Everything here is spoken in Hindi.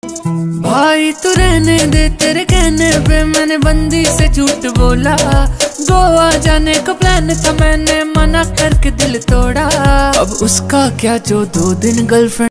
भाई तू रहने दे, तेरे कहने पे मैंने बंदी से झूठ बोला। गोवा जाने का प्लान था, मैंने मना करके दिल तोड़ा। अब उसका क्या जो 2 दिन गर्लफ्रेंड